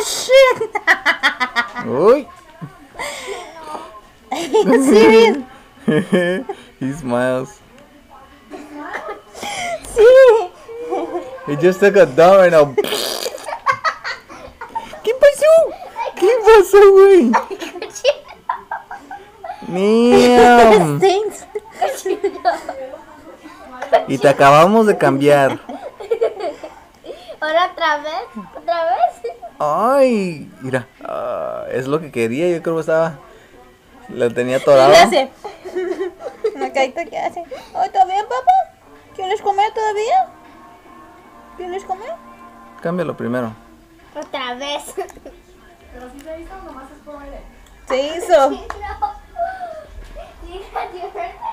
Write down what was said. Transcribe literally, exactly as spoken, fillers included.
shit. Uy. Are you serious? He smiles. Sí. He just took a dump right now. ¿Qué pasó? ¿Qué pasó, güey? Damn. Stinks. Y te acabamos de cambiar. Ahora otra vez, otra vez. Ay, mira, ah, es lo que quería. Yo creo que estaba, la tenía atorado. ¿Qué hace? Una carita que hace. Oh, ¿está bien, papá? ¿Quieres comer todavía? ¿Quieres comer? Cámbialo primero. Otra vez. Pero si se hizo, nomás es por aire. Se hizo. No. You got your